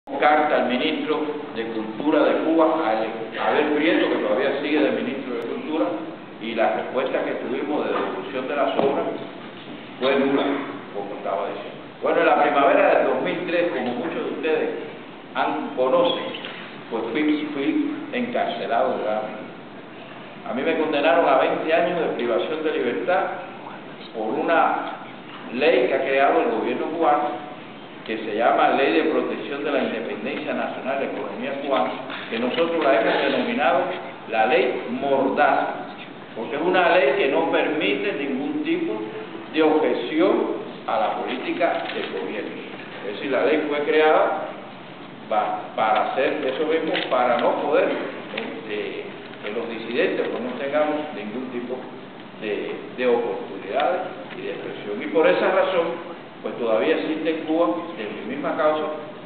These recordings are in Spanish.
Carta al ministro de Cultura de Cuba, Abel Prieto, que todavía sigue de ministro de Cultura, y la respuesta que tuvimos de devolución de las obras fue nula, como estaba diciendo. Bueno, en la primavera del 2003, como muchos de ustedes conocen, pues fui encarcelado legalmente. A mí me condenaron a 20 años de privación de libertad por una ley que ha creado el gobierno cubano, que se llama Ley de Protección de la Independencia Nacional de la Economía Cubana, que nosotros la hemos denominado la Ley Mordaza, porque es una ley que no permite ningún tipo de objeción a la política del gobierno. Es decir, la ley fue creada para hacer eso mismo, para no poder que los disidentes pues, no tengamos ningún tipo de oportunidades y de expresión. Y por esa razón, pues todavía existe en Cuba, de mi misma causa,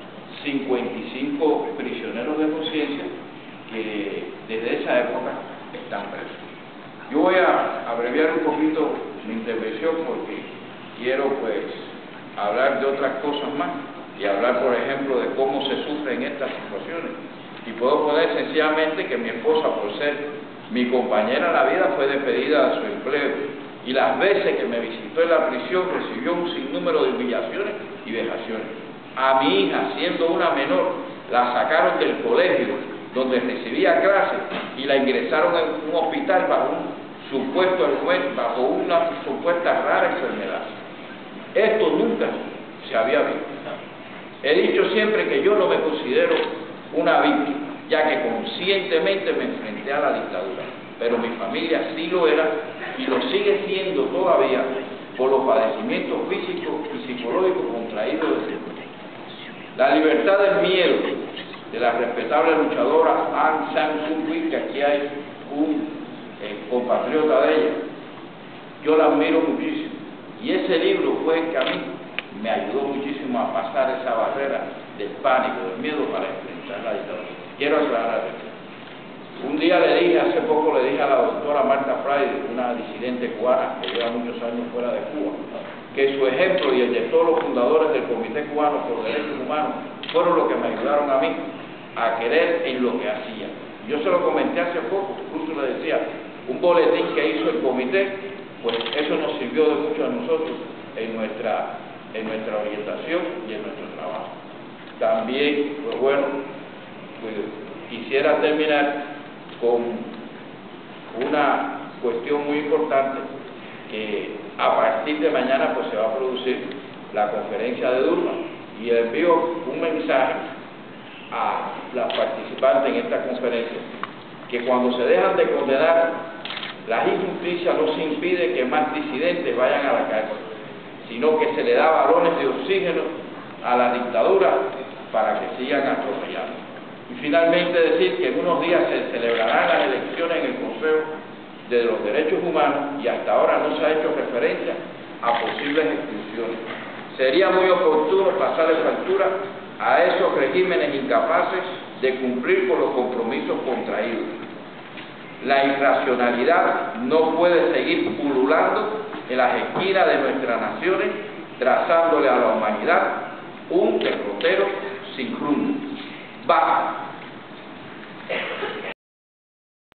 55 prisioneros de conciencia que desde esa época están presos. Yo voy a abreviar un poquito mi intervención porque quiero pues hablar de otras cosas más y hablar, por ejemplo, de cómo se sufren estas situaciones. Y puedo poner sencillamente que mi esposa, por ser mi compañera en la vida, fue despedida de su empleo. Y las veces que me visitó en la prisión recibió un sinnúmero de humillaciones y vejaciones. A mi hija, siendo una menor, la sacaron del colegio donde recibía clases y la ingresaron en un hospital bajo un supuesto argumento, bajo una supuesta rara enfermedad. Esto nunca se había visto. He dicho siempre que yo no me considero una víctima, ya que conscientemente me enfrenté a la dictadura, pero mi familia sí lo era y lo sigue siendo todavía por los padecimientos físicos y psicológicos contraídos desde entonces. La libertad del miedo de la respetable luchadora Aung San Suu Kyi, que aquí hay un compatriota de ella, yo la admiro muchísimo, y ese libro fue el que a mí me ayudó muchísimo a pasar esa barrera del pánico, del miedo para enfrentar la dictadura. Quiero aclarar esto. Un día hace poco le dije a la doctora Marta Fraile, una disidente cubana que lleva muchos años fuera de Cuba, que su ejemplo y el de todos los fundadores del Comité Cubano por Derechos Humanos fueron los que me ayudaron a mí a creer en lo que hacía. Yo se lo comenté hace poco, justo le decía, un boletín que hizo el comité, pues eso nos sirvió de mucho a nosotros en nuestra orientación y en nuestro trabajo. También, pues bueno, pues quisiera terminar con una cuestión muy importante, que a partir de mañana pues se va a producir la conferencia de Durban, y envío un mensaje a las participantes en esta conferencia, que cuando se dejan de condenar las injusticias no se impide que más disidentes vayan a la cárcel, sino que se le da balones de oxígeno a la dictadura para que sigan atropellando. Y finalmente decir que en unos días se celebrarán las elecciones en el Consejo de los Derechos Humanos y hasta ahora no se ha hecho referencia a posibles exclusiones. Sería muy oportuno pasarle factura a esos regímenes incapaces de cumplir con los compromisos contraídos. La irracionalidad no puede seguir pululando en las esquinas de nuestras naciones, trazándole a la humanidad un derrotero sin rumbo. Basta